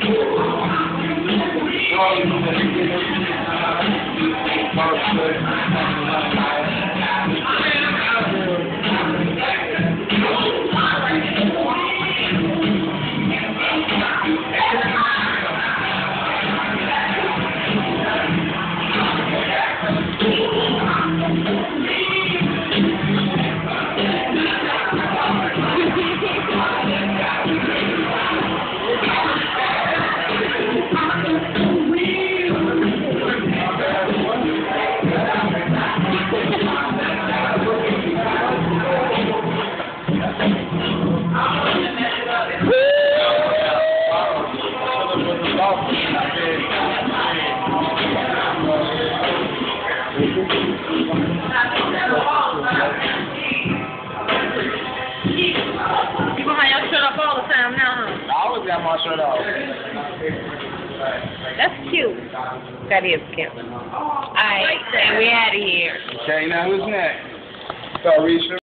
You gonna have your shirt up all the time now, huh? I always got my shirt off. That's cute. That is cute. Alright, and we out of here. Okay, now who's next? So, Risha.